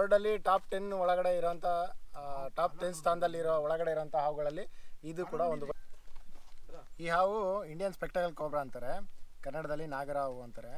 ವರ್ಲ್ಡಲ್ಲಿ top 10 ಒಳಗಡೆ ಇರೋಂಥ top 10 ಸ್ಥಾನದಲ್ಲಿರೋ ಒಳಗಡೆ ಇರೋಂಥ ಹಾವುಗಳಲ್ಲಿ ಇದು ಕೂಡ ಒಂದು. ಈ ಹಾವು ಇಂಡಿಯನ್ ಸ್ಪೆಕ್ಟಕಲ್ ಕೋಬ್ರಾ ಅಂತಾರೆ, ಕನ್ನಡದಲ್ಲಿ ನಾಗರ ಹಾವು ಅಂತಾರೆ.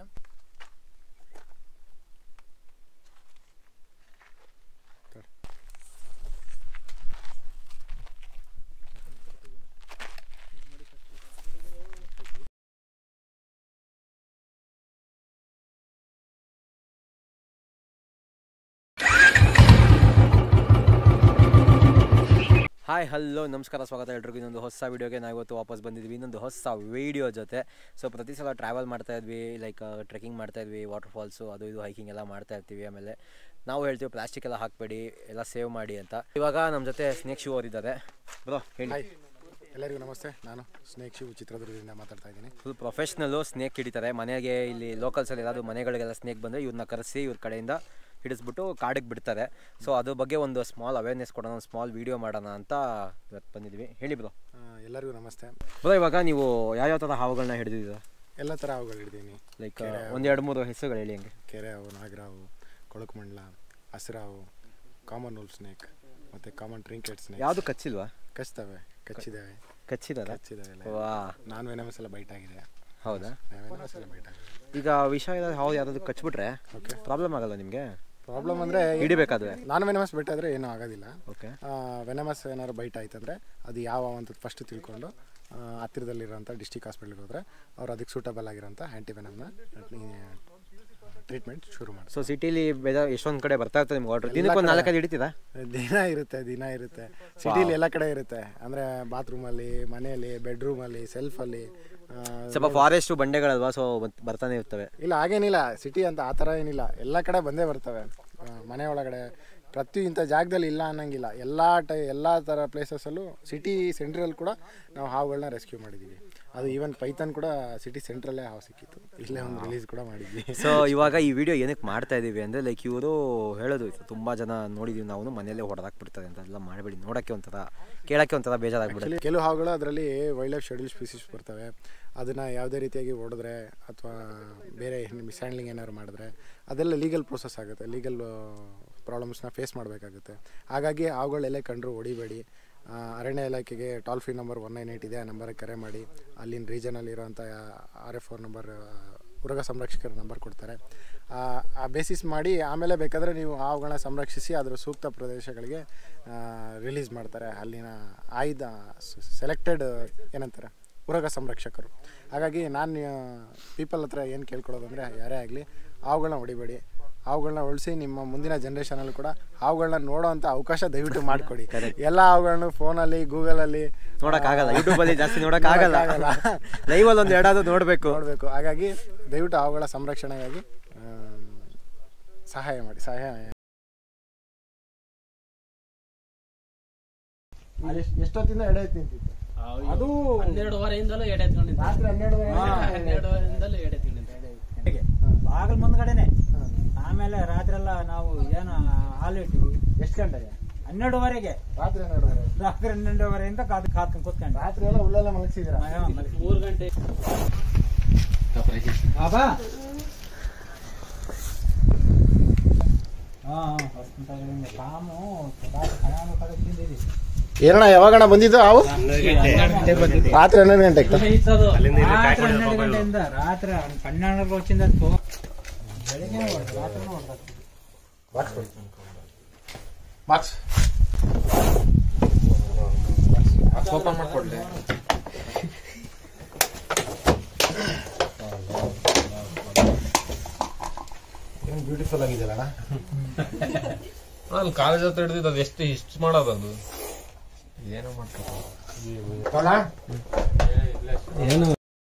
ಹಾಯ್ ಹಲೋ ನಮಸ್ಕಾರ, ಸ್ವಾಗತ ಎಲ್ರಿಗೂ ಇನ್ನೊಂದು ಹೊಸ ವೀಡಿಯೋಗೆ. ನಾವು ಇವತ್ತು ವಾಪಸ್ ಬಂದಿದ್ವಿ ಇನ್ನೊಂದು ಹೊಸ ವೀಡಿಯೋ ಜೊತೆ. ಸೊ ಪ್ರತಿ ಸಲ ಟ್ರಾವೆಲ್ ಮಾಡ್ತಾಯಿದ್ವಿ, ಲೈಕ್ ಟ್ರೆಕ್ಕಿಂಗ್ ಮಾಡ್ತಾಯಿದ್ವಿ, ವಾಟರ್ ಫಾಲ್ಸು ಅದು ಇದು ಹೈಕಿಂಗ್ ಎಲ್ಲ ಮಾಡ್ತಾ ಇರ್ತೀವಿ. ಆಮೇಲೆ ನಾವು ಹೇಳ್ತೀವಿ ಪ್ಲಾಸ್ಟಿಕ್ ಎಲ್ಲ ಹಾಕಬೇಡಿ, ಎಲ್ಲ ಸೇವ್ ಮಾಡಿ ಅಂತ. ಇವಾಗ ನಮ್ಮ ಜೊತೆ ಸ್ನೇಕ್ ಶಿವ್ ಅವರಿದ್ದಾರೆ. ಬ್ರೋ ಹೇಳಿ. ಎಲ್ಲರಿಗೂ ನಮಸ್ತೆ, ನಾನು ಸ್ನೇಕ್ ಶಿವ್ ಚಿತ್ರದುರ್ಗದಿಂದ ಮಾತಾಡ್ತಾ ಇದ್ದೀನಿ. ಫುಲ್ ಪ್ರೊಫೆಷ್ನಲ್ಲು ಸ್ನೇಕ್ ಹಿಡಿತಾರೆ. ಮನೆಗೆ ಇಲ್ಲಿ ಲೋಕಲ್ಸಲ್ಲಿ ಏನಾದರೂ ಮನೆಗಳಿಗೆಲ್ಲ ಸ್ನೇಕ್ ಬಂದರೆ ಇವ್ರನ್ನ ಕರೆಸಿ ಇವ್ರ ಕಡೆಯಿಂದ ಹಿಡಿಸ್ಬಿಟ್ಟು ಕಾಡಿಗೆ ಬಿಡ್ತಾರೆ. ಸೊ ಅದ್ರ ಬಗ್ಗೆ ಒಂದು ಸ್ಮಾಲ್ ಅವೇರ್ನೆಸ್ ಕೊಡೋಣ, ಒಂದು ಸ್ಮಾಲ್ ವೀಡಿಯೋ ಮಾಡೋಣ ಅಂತ ಇವತ್ತು ಬಂದಿದ್ವಿ. ಹೇಳಿ ಬ್ರೋ. ಎಲ್ಲರಿಗೂ ನಮಸ್ತೆ ಬ್ರೋ. ಇವಾಗ ನೀವು ಯಾವ್ಯಾವ ಥರ ಹಾವುಗಳನ್ನ ಹಿಡಿದಿದ್ದೀರಾ? ಎಲ್ಲ ಥರ ಹಾವುಗಳು ಹಿಡಿದೀನಿ. ಲೈಕ್ ಒಂದು 2-3 ಹೆಸರುಗಳು ಹೇಳಿ ಹಂಗೆ. ಕೆರೆ ಹಾವು, ನಾಗರ ಹಾವು, ಕೊಳಕುಮಂಡಲ, ಹಸಿರು ಹಾವು, ಕಾಮನ್ ವೂಲ್ ಸ್ನೇಕ್ ಮತ್ತು ಕಾಮನ್ ಟ್ರಿಂಕೆಟ್ ಸ್ನೇಕ್. ಯಾವುದು ಕಚ್ಚಿಲ್ವಾ? ಕಚ್ತವೆ, ಕಚ್ಚಿದ್ದಾವೆ. ವಾ, ನಾನ್ ವೆನಮಸ್ ಎಲ್ಲ ಬೈಟ್ ಆಗಿದೆ. ಹೌದಾ? ವೆನಮಸ್ ಎಲ್ಲ ಬೈಟ್ ಆಗಿದೆ. ಈಗ ವಿಷ ಇರೋದು ಹಾವು ಯಾರಾದ್ರು ಕಚ್ಬಿಟ್ರೆ ಪ್ರಾಬ್ಲಮ್ ಆಗಲ್ಲ ನಿಮಗೆ? ಪ್ರಾಬ್ಲಮ್ ಅಂದರೆ ಹಿಡಿಬೇಕಾದ್ರೆ ನಾನ್ ವೆನಮಸ್ ಬೈಟ್ ಆದರೆ ಏನೂ ಆಗೋದಿಲ್ಲ. ಓಕೆ. ವೆನಮಸ್ ಏನಾದ್ರು ಬೈಟ್ ಆಯ್ತಂದರೆ ಅದು ಯಾವ ಅಂತ ಫಸ್ಟ್ ತಿಳ್ಕೊಂಡು ಹತ್ತಿರದಲ್ಲಿರೋಂಥ ಡಿಸ್ಟಿಕ್ ಹಾಸ್ಪಿಟ್ಲಿಗೆ ಹೋದರೆ ಅವ್ರು ಅದಕ್ಕೆ ಸೂಟಬಲ್ ಆಗಿರೋಂಥ ಆ್ಯಂಟಿವೆನಮ್ನ ಟ್ರೀಟ್ಮೆಂಟ್ ಶುರು ಮಾಡಿ. ಸೊ ಸಿಟಿಲಿ ಎಷ್ಟೊಂದು ಕಡೆ ಬರ್ತಾ ಇರ್ತದೆ ನಿಮ್ಗೆ ಆರ್ಡ್ರ್? ದಿನಕ್ಕೆ ಒಂದು 4-5 ಹಿಡಿತೀರಾ? ದಿನ ಇರುತ್ತೆ ಸಿಟಿಲಿ, ಎಲ್ಲ ಕಡೆ ಇರುತ್ತೆ. ಅಂದರೆ ಬಾತ್ರೂಮಲ್ಲಿ, ಮನೆಯಲ್ಲಿ, ಬೆಡ್ರೂಮಲ್ಲಿ, ಸೆಲ್ಫಲ್ಲಿ. ಸ್ವಲ್ಪ ಫಾರೆಸ್ಟು ಬಂಡೆಗಳಲ್ವಾ, ಸೊ ಬರ್ತಾನೆ ಇರ್ತವೆ. ಇಲ್ಲ ಹಾಗೇನಿಲ್ಲ, ಸಿಟಿ ಅಂತ ಆ ಥರ ಏನಿಲ್ಲ, ಎಲ್ಲ ಕಡೆ ಬಂದೇ ಬರ್ತವೆ. ಮನೆ ಒಳಗಡೆ ಪ್ರತಿ ಇಂಥ ಜಾಗದಲ್ಲಿ ಇಲ್ಲ ಅನ್ನಂಗಿಲ್ಲ. ಎಲ್ಲ ಥರ ಪ್ಲೇಸಸಲ್ಲೂ ಸಿಟಿ ಸೆಂಟ್ರಲ್ಲಿ ಕೂಡ ನಾವು ಹಾವುಗಳನ್ನ ರೆಸ್ಕ್ಯೂ ಮಾಡಿದ್ದೀವಿ. ಅದು ಈವನ್ ಪೈಥಾನ್ ಕೂಡ ಸಿಟಿ ಸೆಂಟ್ರಲ್ಲೇ ಹಾವು ಸಿಕ್ಕಿತ್ತು, ಇಲ್ಲೇ ಒಂದು ರಿಲೀಸ್ ಕೂಡ ಮಾಡಿದ್ವಿ. ಸೊ ಇವಾಗ ಈ ವಿಡಿಯೋ ಏನಕ್ಕೆ ಮಾಡ್ತಾ ಇದ್ದೀವಿ ಅಂದರೆ, ಲೈಕ್ ಇವರು ಹೇಳೋದು ತುಂಬ ಜನ ನೋಡಿದ್ದೀವಿ ನಾವು, ಮನೆಯಲ್ಲೇ ಹೊಡೆದಾಕ್ಬಿಡ್ತಾರೆ ಅಂತ. ಎಲ್ಲ ಮಾಡಬೇಡಿ, ನೋಡೋಕ್ಕೆ ಒಂಥರ, ಕೇಳೋಕ್ಕೆ ಒಂಥರ ಬೇಜಾರಾಗ್ಬಿಡುತ್ತೆ. ಕೆಲವು ಹಾವುಗಳು ಅದರಲ್ಲಿ ವೈಲ್ಡ್ ಲೈಫ್ ಶೆಡ್ಯೂಲ್ ಸ್ಪೀಸೀಸ್ ಬರ್ತವೆ. ಅದನ್ನು ಯಾವುದೇ ರೀತಿಯಾಗಿ ಹೊಡೆದ್ರೆ ಅಥವಾ ಬೇರೆ ಮಿಸ್ಹ್ಯಾಂಡ್ಲಿಂಗ್ ಏನಾದ್ರು ಮಾಡಿದ್ರೆ ಅದೆಲ್ಲ ಲೀಗಲ್ ಪ್ರೋಸೆಸ್ ಆಗುತ್ತೆ, ಲೀಗಲ್ ಪ್ರಾಬ್ಲಮ್ಸ್ನ ಫೇಸ್ ಮಾಡಬೇಕಾಗುತ್ತೆ. ಹಾಗಾಗಿ ಹಾವುಗಳೆಲ್ಲೇ ಕಂಡ್ರು ಹೊಡಿಬೇಡಿ. ಅರಣ್ಯ ಇಲಾಖೆಗೆ ಟೋಲ್ ಫ್ರೀ ನಂಬರ್ 198 ಇದೆ, ಆ ನಂಬರಿಗೆ ಕರೆ ಮಾಡಿ. ಅಲ್ಲಿನ ರೀಜನಲ್ಲಿರೋಂಥ RF4 ನಂಬರ್, ಉರಗ ಸಂರಕ್ಷಕರ ನಂಬರ್ ಕೊಡ್ತಾರೆ. ಆ ಬೇಸಿಸ್ ಮಾಡಿ ಆಮೇಲೆ ಬೇಕಾದರೆ ನೀವು ಹಾವುಗಳನ್ನ ಸಂರಕ್ಷಿಸಿ ಅದರ ಸೂಕ್ತ ಪ್ರದೇಶಗಳಿಗೆ ರಿಲೀಸ್ ಮಾಡ್ತಾರೆ ಅಲ್ಲಿನ ಆಯ್ದ ಸೆಲೆಕ್ಟೆಡ್ ಏನಂತಾರೆ ಉರಗ ಸಂರಕ್ಷಕರು. ಹಾಗಾಗಿ ನಾನು ಪೀಪಲ್ ಹತ್ರ ಏನು ಕೇಳ್ಕೊಳ್ಳೋದು ಅಂದರೆ, ಯಾರೇ ಆಗಲಿ ಹಾವುಗಳನ್ನ ಹೊಡಿಬೇಡಿ. ಹಾವುಗಳನ್ನ ಉಳಿಸಿ ನಿಮ್ಮ ಮುಂದಿನ ಜನ್ರೇಷನಲ್ಲಿ ಕೂಡ ಹಾವುಗಳನ್ನ ನೋಡೋ ಅಂಥ ಅವಕಾಶ ದಯವಿಟ್ಟು ಮಾಡಿಕೊಡಿ. ಎಲ್ಲ ಹಾವುಗಳನ್ನು ಫೋನಲ್ಲಿ, ಗೂಗಲಲ್ಲಿ ನೋಡೋಕ್ಕಾಗಲ್ಲ, ಯೂಟ್ಯೂಬಲ್ಲಿ ಜಾಸ್ತಿ ನೋಡೋಕ್ಕಾಗಲ್ಲ, ಲೈವಲ್ಲಿ ಒಂದು ಎರಡಾದ್ರು ನೋಡಬೇಕು. ಹಾಗಾಗಿ ದಯವಿಟ್ಟು ಹಾವುಗಳ ಸಂರಕ್ಷಣೆಗಾಗಿ ಸಹಾಯ ಮಾಡಿ. ಎಷ್ಟೊತ್ತಿಂದ ಎಡೆ ನಿಂತಿತ್ತು? ಅದು 12:30 ಎಡೆ ಎತ್ಕೊಂಡಿದ್ದೆ. ರಾತ್ರಿ 12:30 ಎಡೆ ಎತ್ಕೊಂಡಿದ್ದೆ. ಬಾಗಿಲು ಮುಂದ್ಗಡೆನೆ. ಆಮೇಲೆ ರಾತ್ರಿ ಎಲ್ಲ ನಾವು ಏನು ಹಾಲು ಇಟ್ಟಿವಿ. ಎಷ್ಟು ಗಂಟೆಗೆ? 12:30ಗೆ. ರಾತ್ರಿ 12:30. ರಾತ್ರಿ 12:30 ಕಾದ್ಕೊಂಡು ಕೂತ್ಕೊಂಡು ರಾತ್ರಿ ಎಲ್ಲ ಹುಲ್ಲೆಲ್ಲ ಮಲಗಿಸಿದ್ರ? 3 ಗಂಟೆ. ಬಾಬಾ ಕಾಮು ತಿಂದಿದ್ದೀವಿ. ಏನಣ್ಣ ಯಾವಾಗಣ್ಣ ಬಂದಿದ್ದು ಹಾವು? ರಾತ್ರಿ 12 ಗಂಟೆಗೆ. 12 ಗಂಟೆಯಿಂದ ರಾತ್ರಿ 12 ವರ್ಷದಿಂದ ಬೆಳಿಗ್ಗೆ ರಾತ್ರಿ ಬಾಕ್ಸ್ ಓಪನ್ ಮಾಡ್ಕೊಡ್ಲಿ. ಏನು ಬ್ಯೂಟಿಫುಲ್ ಆಗಿದೆಯಲ್ಲ. ನಾನು ಕಾಲೇಜ್ ಹತ್ರ ಹಿಡಿದಿದ್ದು ಅದು ಎಷ್ಟು ಇಷ್ಟು ಮಾಡೋದು, ಅದು ಏನೋ ಮಾಡ್ತಾರೆ ಏನು.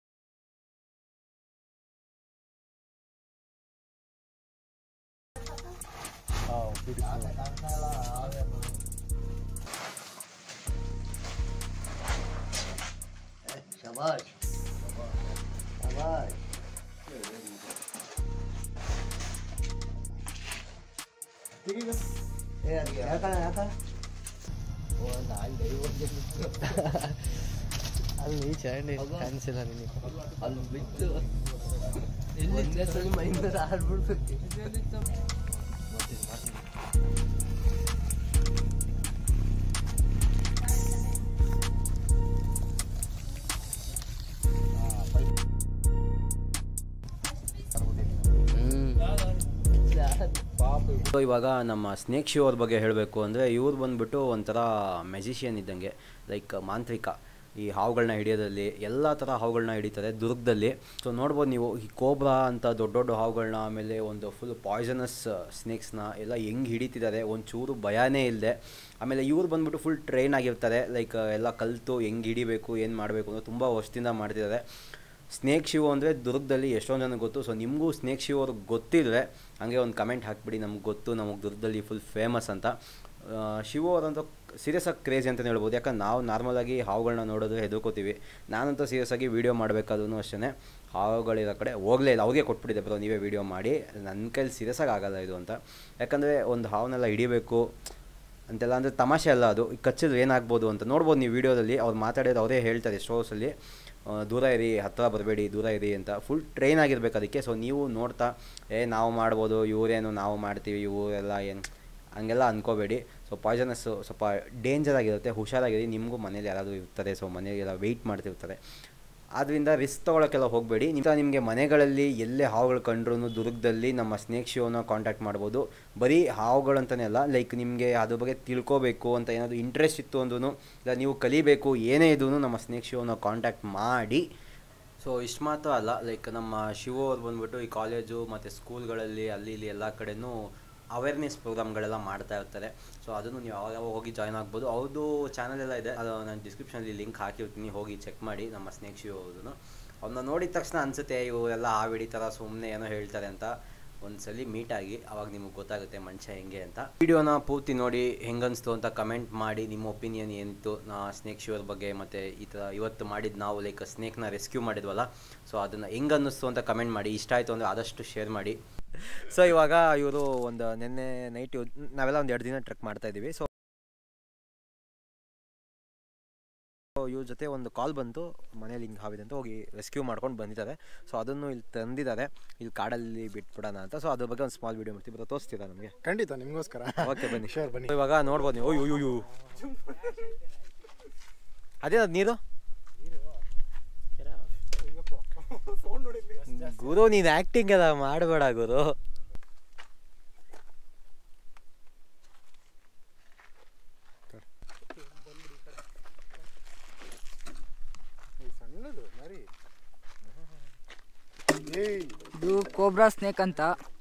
ಅಲ್ಲಿ ಚರಂಡಿ ಕಾಣಿಸಿಲ್ಲ ನಿನಗೆ, ಅಲ್ಲಿ ಬಿಟ್ಟು ಎಲ್ಲಿ ಮೈಂದ ಆಡ್ಬಿಡ್ಬೇಕು. ಸೊ ಇವಾಗ ನಮ್ಮ ಸ್ನೇಕ್ ಶಿವ್ ಅವ್ರ ಬಗ್ಗೆ ಹೇಳಬೇಕು ಅಂದರೆ ಇವ್ರು ಬಂದುಬಿಟ್ಟು ಒಂಥರ ಮೆಜಿಷಿಯನ್ ಇದ್ದಂಗೆ, ಲೈಕ್ ಮಾಂತ್ರಿಕ. ಈ ಹಾವುಗಳನ್ನ ಹಿಡಿಯೋದಲ್ಲಿ ಎಲ್ಲ ಥರ ಹಾವುಗಳನ್ನ ಹಿಡಿತಾರೆ ದುರ್ಗದಲ್ಲಿ. ಸೊ ನೋಡ್ಬೋದು ನೀವು ಈ ಕೋಬ್ರಾ ಅಂತ ದೊಡ್ಡ ದೊಡ್ಡ ಹಾವುಗಳನ್ನ, ಆಮೇಲೆ ಒಂದು ಫುಲ್ ಪಾಯ್ಸನಸ್ ಸ್ನೇಕ್ಸ್ನ ಎಲ್ಲ ಹೆಂಗೆ ಹಿಡಿತಿದ್ದಾರೆ, ಒಂಚೂರು ಭಯನೇ ಇಲ್ಲದೆ. ಆಮೇಲೆ ಇವ್ರು ಬಂದುಬಿಟ್ಟು ಫುಲ್ ಟ್ರೈನ್ ಆಗಿರ್ತಾರೆ, ಲೈಕ್ ಎಲ್ಲ ಕಲಿತು ಹೆಂಗೆ ಹಿಡಿಬೇಕು ಏನು ಮಾಡಬೇಕು ಅಂತ ತುಂಬ ವರ್ಷದಿಂದ ಮಾಡ್ತಿದ್ದಾರೆ. ಸ್ನೇಕ್ ಶಿವ್ ಅಂದರೆ ದುರ್ಗದಲ್ಲಿ ಎಷ್ಟೊಂದು ಜನಕ್ಕೆ ಗೊತ್ತು. ಸೊ ನಿಮಗೂ ಸ್ನೇಕ್ ಶಿವ್ ಅವ್ರಿಗೆ ಗೊತ್ತಿದ್ರೆ ಹಾಗೆ ಒಂದು ಕಮೆಂಟ್ ಹಾಕ್ಬಿಡಿ, ನಮ್ಗೆ ಗೊತ್ತು, ನಮಗೆ ದುರ್ಗದಲ್ಲಿ ಫುಲ್ ಫೇಮಸ್ ಅಂತ. ಶಿವು ಅವರಂತೂ ಸೀರಿಯಸ್ ಆಗಿ ಕ್ರೇಜಿ ಅಂತಲೇ ಹೇಳ್ಬೋದು. ಯಾಕಂದ್ರೆ ನಾವು ನಾರ್ಮಲಾಗಿ ಹಾವುಗಳನ್ನ ನೋಡೋದು ಹೆದರ್ಕೋತೀವಿ. ನಾನಂತೂ ಸೀರಿಯಸ್ ಆಗಿ ವೀಡಿಯೋ ಮಾಡಬೇಕಾದ್ರೂ ಅಷ್ಟೇ ಹಾವುಗಳಿರೋ ಕಡೆ ಹೋಗಲೇ ಇಲ್ಲ, ಅವ್ರಿಗೆ ಕೊಟ್ಬಿಟ್ಟಿದ್ದೆ ಬ್ರೋ ನೀವೇ ವೀಡಿಯೋ ಮಾಡಿ, ನನ್ನ ಕೈಲಿ ಸೀರಿಯಸ್ ಆಗಿ ಆಗೋಲ್ಲ ಇದು ಅಂತ. ಯಾಕಂದರೆ ಒಂದು ಹಾವನ್ನೆಲ್ಲ ಹಿಡಿಬೇಕು ಅಂತೆಲ್ಲ ಅಂದರೆ ತಮಾಷೆ ಅಲ್ಲ ಅದು. ಕಚ್ಚಿದ್ರೆ ಏನಾಗ್ಬೋದು ಅಂತ ನೋಡ್ಬೋದು ನೀವು ವೀಡಿಯೋದಲ್ಲಿ. ಅವ್ರು ಮಾತಾಡೋದು ಅವರೇ ಹೇಳ್ತಾರೆ ಸ್ಟೋರ್ಸಲ್ಲಿ, ದೂರ ಇರಿ, ಹತ್ತಿರ ಬರಬೇಡಿ, ದೂರ ಇರಿ ಅಂತ. ಫುಲ್ ಟ್ರೈನ್ ಆಗಿರ್ಬೇಕು ಅದಕ್ಕೆ. ಸೊ ನೀವು ನೋಡ್ತಾ ನಾವು ಮಾಡ್ಬೋದು, ಇವರೇನು ನಾವು ಮಾಡ್ತೀವಿ, ಇವರೆಲ್ಲ ಏನು ಹಂಗೆಲ್ಲ ಅಂದ್ಕೋಬೇಡಿ. ಸೊ ಪಾಯ್ಸನಸ್ಸು ಸ್ವಲ್ಪ ಡೇಂಜರ್ ಆಗಿರುತ್ತೆ, ಹುಷಾರಾಗಿರಿ. ನಿಮಗೂ ಮನೇಲಿ ಯಾರಾದರೂ ಇರ್ತಾರೆ, ಸೊ ಮನೆಗೆಲ್ಲ ವೆಯ್ಟ್ ಮಾಡ್ತಿರ್ತಾರೆ, ಆದ್ದರಿಂದ ರಿಸ್ಕ್ ತೊಗೊಳಕ್ಕೆಲ್ಲ ಹೋಗಬೇಡಿ. ನಿಮಗೆ ಮನೆಗಳಲ್ಲಿ ಎಲ್ಲೇ ಹಾವುಗಳು ಕಂಡ್ರೂ ದುರ್ಗದಲ್ಲಿ ನಮ್ಮ ಸ್ನೇಕ್ ಶಿವನ ಕಾಂಟ್ಯಾಕ್ಟ್ ಮಾಡ್ಬೋದು. ಬರೀ ಹಾವುಗಳಂತಲೇ ಅಲ್ಲ, ಲೈಕ್ ನಿಮಗೆ ಅದ್ರ ಬಗ್ಗೆ ತಿಳ್ಕೋಬೇಕು ಅಂತ ಏನಾದರೂ ಇಂಟ್ರೆಸ್ಟ್ ಇತ್ತು ಅಂದ್ರೂ, ಇಲ್ಲ ನೀವು ಕಲಿಬೇಕು ಏನೇ ಇದ್ರೂ ನಮ್ಮ ಸ್ನೇಕ್ ಶಿವನ ಕಾಂಟ್ಯಾಕ್ಟ್ ಮಾಡಿ. ಸೊ ಇಷ್ಟು ಮಾತ್ರ ಅಲ್ಲ, ಲೈಕ್ ನಮ್ಮ ಶಿವು ಅವ್ರು ಬಂದುಬಿಟ್ಟು ಈ ಕಾಲೇಜು ಮತ್ತು ಸ್ಕೂಲ್ಗಳಲ್ಲಿ ಅಲ್ಲಿ ಇಲ್ಲಿ ಎಲ್ಲ ಕಡೆಯೂ ಅವೇರ್ನೆಸ್ ಪ್ರೋಗ್ರಾಮ್ಗಳೆಲ್ಲ ಮಾಡ್ತಾ ಇರ್ತಾರೆ. ಸೊ ಅದನ್ನು ನೀವು ಯಾವಾಗ ಹೋಗಿ ಜಾಯ್ನ್ ಆಗ್ಬೋದು. ಅವ್ರದ್ದು ಚಾನಲ್ ಎಲ್ಲ ಇದೆ, ಅದು ನಾನು ಡಿಸ್ಕ್ರಿಪ್ಷನಲ್ಲಿ ಲಿಂಕ್ ಹಾಕಿರ್ತೀನಿ, ಹೋಗಿ ಚೆಕ್ ಮಾಡಿ. ನಮ್ಮ ಸ್ನೇಕ್ ಶಿವ್ ಅವ್ರದ್ದು ಅವ್ರನ್ನ ನೋಡಿದ ತಕ್ಷಣ ಅನಿಸುತ್ತೆ ಇವರೆಲ್ಲ ಹಾವು ಹಿಡಿತಾರ, ಸುಮ್ಮನೆ ಏನೋ ಹೇಳ್ತಾರೆ ಅಂತ. ಒಂದ್ಸಲಿ ಮೀಟ್ ಆಗಿ ಅವಾಗ ನಿಮಗೆ ಗೊತ್ತಾಗುತ್ತೆ ಮನುಷ್ಯ ಹೆಂಗೆ ಅಂತ. ವಿಡಿಯೋನ ಪೂರ್ತಿ ನೋಡಿ ಹೆಂಗನ್ನಿಸ್ತು ಅಂತ ಕಮೆಂಟ್ ಮಾಡಿ. ನಿಮ್ಮ ಒಪಿನಿಯನ್ ಏನಿತ್ತು ಸ್ನೇಕ್ ಶಿವ್ ಬಗ್ಗೆ, ಮತ್ತು ಈ ಥರ ಇವತ್ತು ಮಾಡಿದ್ದು ನಾವು ಲೈಕ್ ಸ್ನೇಕ್ನ ರೆಸ್ಕ್ಯೂ ಮಾಡಿದ್ವಲ್ಲ, ಸೊ ಅದನ್ನು ಹೆಂಗೆ ಅನ್ನಿಸ್ತು ಅಂತ ಕಮೆಂಟ್ ಮಾಡಿ. ಇಷ್ಟ ಆಯಿತು ಅಂದರೆ ಆದಷ್ಟು ಶೇರ್ ಮಾಡಿ. ಸೊ ಇವಾಗ ಇವರು ಒಂದು ನಿನ್ನೆ ನೈಟ್ ನಾವೆಲ್ಲ ಒಂದು 2 ದಿನ ಟ್ರೆಕ್ ಮಾಡ್ತಾಯಿದ್ದೀವಿ. ಸೊ ಇವ್ರ ಜೊತೆ ಒಂದು ಕಾಲ್ ಬಂತು, ಮನೇಲಿ ಹಿಂಗೆ ಹಾವಿದೆ ಅಂತ, ಹೋಗಿ ರೆಸ್ಕ್ಯೂ ಮಾಡ್ಕೊಂಡು ಬಂದಿದ್ದಾರೆ. ಸೊ ಅದನ್ನು ಇಲ್ಲಿ ತಂದಿದ್ದಾರೆ, ಇಲ್ಲಿ ಕಾಡಲ್ಲಿ ಬಿಟ್ಬಿಡೋಣ ಅಂತ. ಸೊ ಅದ್ರ ಬಗ್ಗೆ ಒಂದು ಸ್ಮಾಲ್ ವೀಡಿಯೋ ಮಾಡ್ತೀವಿ, ಬರೋ ತೋರಿಸ್ತೀರಾ ನಮಗೆ? ಖಂಡಿತ ನಿಮಗೋಸ್ಕರ. ಓಕೆ ಬನ್ನಿ, ಶೋರ್ ಬನ್ನಿ. ಇವಾಗ ನೋಡ್ಬೋದು ನೀವು. ಅಯ್ಯೋ ಅದೇನದು ನೀರು ಗುರು, ನೀನು ಆ್ಯಕ್ಟಿಂಗ್ ಎಲ್ಲ ಮಾಡಬೇಡ ಗುರು. ಇದು ಕೋಬ್ರಾ ಸ್ನೇಕ್ ಅಂತ.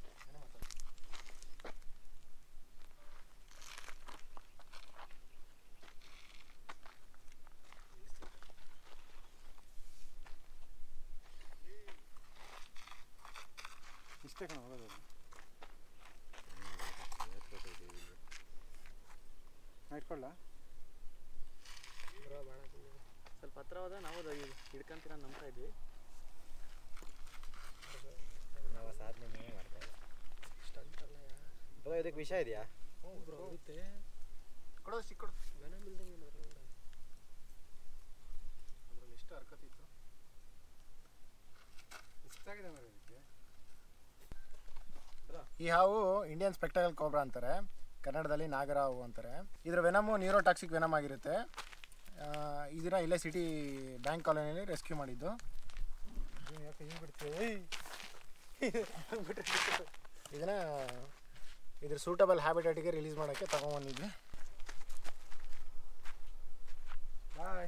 ಸ್ವಲ್ಪ ಹತ್ರ ಹೋದ ನಾವು ಹಿಡ್ಕೊಂತೀರ ನಂಬ್ತಾ ಇದ್ವಿ. ನಾವು ಸಾಧನೆ ಮಾಡ್ತಾ ಇದ್ದೀವಿ. ಇದಕ್ಕೆ ವಿಷಯ ಇದೆಯಾ? ಈ ಹಾವು ಇಂಡಿಯನ್ ಸ್ಪೆಕ್ಟಕಲ್ ಕೋಬ್ರಾ ಅಂತಾರೆ, ಕನ್ನಡದಲ್ಲಿ ನಾಗರ ಹಾವು ಅಂತಾರೆ. ಇದರ ವೆನಮು ನ್ಯೂರೋಟಾಕ್ಸಿಕ್ ವೆನಮ್ ಆಗಿರುತ್ತೆ. ಇದನ್ನ ಇಲ್ಲೇ ಸಿಟಿ ಬ್ಯಾಂಕ್ ಕಾಲೋನಿಯಲ್ಲಿ ರೆಸ್ಕ್ಯೂ ಮಾಡಿದ್ದು. ಇದನ್ನ ಇದ್ರ ಸೂಟಬಲ್ ಹ್ಯಾಬಿಟೇಟ್ಗೆ ರಿಲೀಸ್ ಮಾಡೋಕ್ಕೆ ತಗೊಂಡ್ಬಂದಿದ್ವಿ. ಬಾಯ್.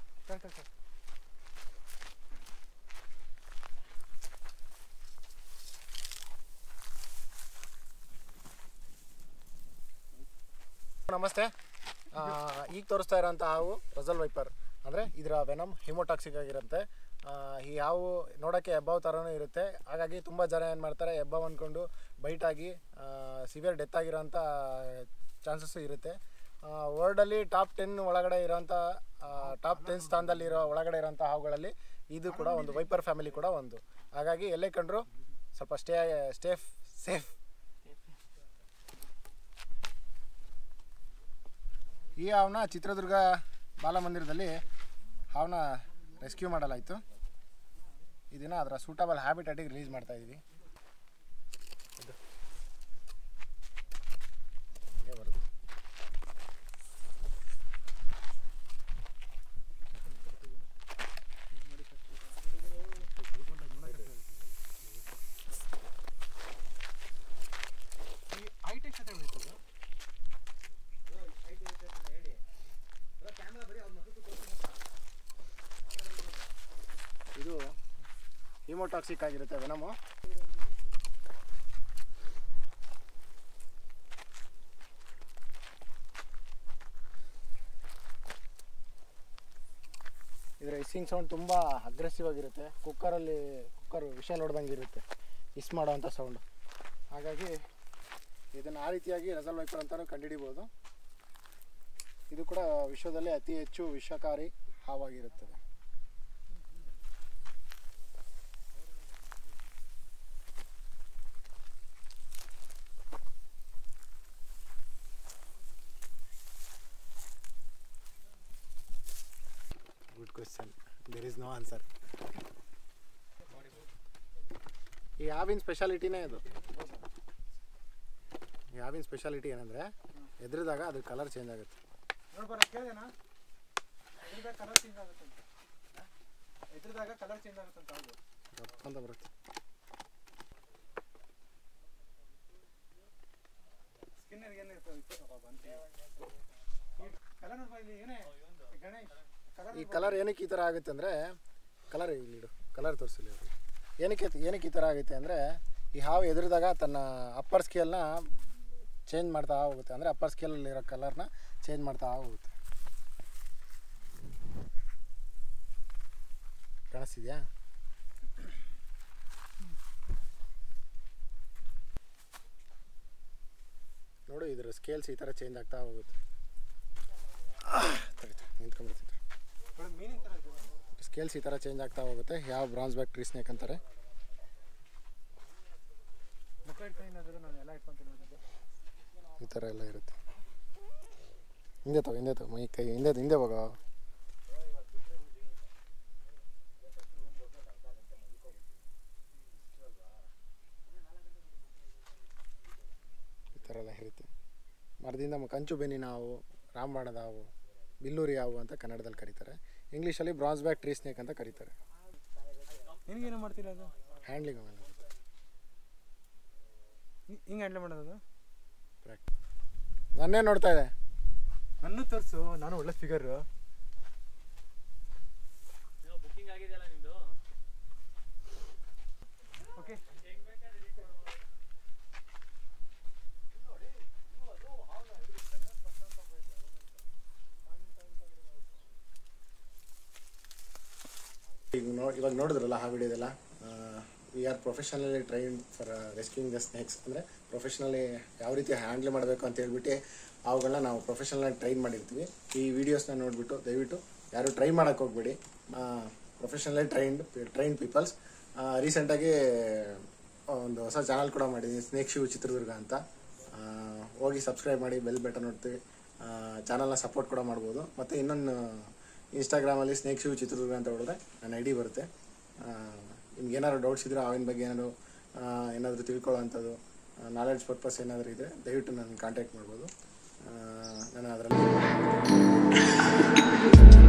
ನಮಸ್ತೆ. ಈಗ ತೋರಿಸ್ತಾ ಇರೋಂಥ ಹಾವು ರಸಲ್ ವೈಪರ್. ಅಂದರೆ ಇದರ ವೆನಮ್ ಹಿಮೋಟಾಕ್ಸಿಕ್ ಆಗಿರುತ್ತೆ. ಈ ಹಾವು ನೋಡೋಕ್ಕೆ ಹೆಬ್ಬಾವು ಥರನೂ ಇರುತ್ತೆ. ಹಾಗಾಗಿ ತುಂಬ ಜನ ಏನು ಮಾಡ್ತಾರೆ, ಹೆಬ್ಬಾವು ಅಂದ್ಕೊಂಡು ಬೈಟಾಗಿ ಸಿವಿಯರ್ ಡೆತ್ ಆಗಿರೋಂಥ ಚಾನ್ಸಸ್ಸು ಇರುತ್ತೆ. ವರ್ಲ್ಡಲ್ಲಿ ಟಾಪ್ 10 ಒಳಗಡೆ ಇರೋಂಥ ಟಾಪ್ 10 ಸ್ಥಾನದಲ್ಲಿರೋ ಒಳಗಡೆ ಇರೋಂಥ ಹಾವುಗಳಲ್ಲಿ ಇದು ಕೂಡ ಒಂದು, ವೈಪರ್ ಫ್ಯಾಮಿಲಿ ಕೂಡ ಒಂದು. ಹಾಗಾಗಿ ಎಲ್ಲೇ ಕಂಡ್ರು ಸ್ವಲ್ಪ ಸೇಫ್. ಈ ಹಾವನ್ನ ಚಿತ್ರದುರ್ಗ ಬಾಲಮಂದಿರದಲ್ಲಿ ಹಾವನ್ನ ರೆಸ್ಕ್ಯೂ ಮಾಡಲಾಯಿತು. ಇದನ್ನು ಅದರ ಸೂಟಬಲ್ ಹ್ಯಾಬಿಟೇಟಿಗೆ ರಿಲೀಸ್ ಮಾಡ್ತಾ ಇದ್ದೀವಿ. ಈ ಹೈಟೆಕ್ ಟಾಕ್ಸಿಕ್ ಆಗಿರುತ್ತೆ ವೆನಮು. ಇದರ ಹಿಸ್ಸಿಂಗ್ ಸೌಂಡ್ ತುಂಬ ಅಗ್ರೆಸಿವ್ ಆಗಿರುತ್ತೆ. ಕುಕ್ಕರ್ ವಿಷಲ್ ಹೊಡೆದಂಗೆ ಇರುತ್ತೆ ಹಿಸ್ ಮಾಡೋವಂಥ ಸೌಂಡು. ಹಾಗಾಗಿ ಇದನ್ನು ಆ ರೀತಿಯಾಗಿ ರೆಸಲ್ ವೈಪರ್ ಅಂತಲೂ ಕಂಡುಹಿಡಿಬೋದು. ಇದು ಕೂಡ ವಿಶ್ವದಲ್ಲೇ ಅತಿ ಹೆಚ್ಚು ವಿಷಕಾರಿ ಹಾವಾಗಿರುತ್ತದೆ. Good question, there is no answer. ಈ ಹಾವಿನ ಸ್ಪೆಷಾಲಿಟಿನೇ ಇದು. ಈ ಹಾವಿನ ಸ್ಪೆಷಾಲಿಟಿ ಏನಂದರೆ ಎದುರಿದಾಗ ಅದ್ರ ಕಲರ್ ಚೇಂಜ್ ಆಗುತ್ತೆ. ಅಂತ ಬರುತ್ತೆ. ಈ ಕಲರ್ ಏನಕ್ಕೆ ಈ ಥರ ಆಗುತ್ತೆ ಅಂದರೆ ಕಲರ್ ಇಲ್ಲಿಡು ಕಲರ್ ತೋರಿಸಿಲ್ಲ ಅವ್ರಿಗೆ. ಏನಕ್ಕೆ ಈ ಥರ ಆಗುತ್ತೆ ಅಂದರೆ ಈ ಹಾವು ಎದುರಿದಾಗ ತನ್ನ ಅಪ್ಪರ್ ಸ್ಕೇಲ್ನ ಚೇಂಜ್ ಮಾಡ್ತಾ ಹೋಗುತ್ತೆ. ಅಂದರೆ ಅಪ್ಪರ್ ಸ್ಕೇಲಲ್ಲಿರೋ ಕಲರ್ನ ಚೇಂಜ್ ಮಾಡ್ತಾ ಹೋಗುತ್ತೆ. ಕಾಣಿಸ್ತಿದ್ಯಾ? ನೋಡು, ಇದರ ಸ್ಕೇಲ್ಸ್ ಈ ಥರ ಚೇಂಜ್ ಆಗ್ತಾ ಹೋಗುತ್ತೆ. ನಿಂತ್ಕೊಂಡ್ಬಿಡ್ತಿದ್ರು. ಸ್ಕೇಲ್ಸ್ ಈ ಥರ ಚೇಂಜ್ ಆಗ್ತಾ ಹೋಗುತ್ತೆ. ಯಾವ ಬ್ರಾನ್ಸ್ ಬ್ಯಾಕ್ ಟ್ರೀ ಸ್ನೇಕ್ ಅಂತಾರೆ. ಈ ಥರ ಎಲ್ಲ ಇರುತ್ತೆ. ಹಿಂದೆ ತಗೋ ಮೈ ಕೈ ಹಿಂದೆ ಹೋಗ. ಈ ಥರ ಎಲ್ಲ ಇರುತ್ತೆ. ಮರದಿಂದ ಕಂಚು ಬೆನ್ನಿನ ಹಾವು, ರಾಮಬಾಣದ ಹಾವು, ಬಿಲ್ಲೂರಿ ಹಾವು ಅಂತ ಕನ್ನಡದಲ್ಲಿ ಕರೀತಾರೆ. ಇಂಗ್ಲೀಷಲ್ಲಿ ಬ್ರಾನ್ಸ್ ಬ್ಯಾಕ್ ಟ್ರೀ ಸ್ನೇಕ್ ಅಂತ ಕರೀತಾರೆ. ನಿನಗೇನು ಮಾಡ್ತಿಲ್ಲ ಅದು? ಹ್ಯಾಂಡ್ಲಿಂಗ್ ಆಮೇಲೆ ಹಿಂಗೆ ಹ್ಯಾಂಡ್ಲ್ ಮಾಡೋದು? ನನ್ನೇ ನೋಡ್ತಾ ಇದೆ. ನನ್ನ ತೋರಿಸು, ನಾನು ಒಳ್ಳೆ ಫಿಗರು. ಬುಕಿಂಗ್ ಆಗಿದೆಯಲ್ಲ ನಿಮ್ಮದು? ಓಕೆ. ಇವಾಗ ನೋಡಿದ್ರಲ್ಲ ಆ ವಿಡಿಯೋದೆಲ್ಲ, we are professionally trained for rescuing the snakes. ಅಂದರೆ ಪ್ರೊಫೆಷ್ನಲಿ ಯಾವ ರೀತಿ ಹ್ಯಾಂಡ್ಲ್ ಮಾಡಬೇಕು ಅಂತ ಹೇಳ್ಬಿಟ್ಟು ಅವುಗಳನ್ನ ನಾವು ಪ್ರೊಫೆಷನಲಾಗಿ ಟ್ರೈನ್ ಮಾಡಿರ್ತೀವಿ. ಈ ವಿಡಿಯೋಸ್ನ ನೋಡಿಬಿಟ್ಟು ದಯವಿಟ್ಟು ಯಾರು ಟ್ರೈ ಮಾಡೋಕ್ಕೆ ಹೋಗ್ಬೇಡಿ. Professionally trained peoples. ರೀಸೆಂಟಾಗಿ ಒಂದು ಹೊಸ ಚಾನಲ್ ಕೂಡ ಮಾಡಿದ್ದೀನಿ, ಸ್ನೇಕ್ ಶಿವ್ ಚಿತ್ರದುರ್ಗ ಅಂತ. ಹೋಗಿ ಸಬ್ಸ್ಕ್ರೈಬ್ ಮಾಡಿ, ಬೆಲ್ ಬಟನ್ ನೋಡ್ತೀವಿ. ಚಾನಲ್ನ ಸಪೋರ್ಟ್ ಕೂಡ ಮಾಡ್ಬೋದು. ಮತ್ತು ಇನ್ನೊಂದು ಇನ್ಸ್ಟಾಗ್ರಾಮಲ್ಲಿ ಸ್ನೇಕ್ ಶಿವ್ ಚಿತ್ರದುರ್ಗ ಅಂತ ಹೊಡೆದ್ರೆ ನನ್ನ ಐಡಿ ಬರುತ್ತೆ. ನಿಮ್ಗೆ ಏನಾದ್ರು ಡೌಟ್ಸ್ ಇದ್ದರೆ ಅವಿನ ಬಗ್ಗೆ ಏನಾದರೂ ತಿಳ್ಕೊಳ್ಳೋ ಅಂಥದ್ದು, ನಾಲೆಡ್ಜ್ ಪರ್ಪಸ್ ಏನಾದರೂ ಇದ್ದರೆ ದಯವಿಟ್ಟು ನನ್ನ ಕಾಂಟ್ಯಾಕ್ಟ್ ಮಾಡ್ಬೋದು. ನಾನು ಅದರಲ್ಲಿ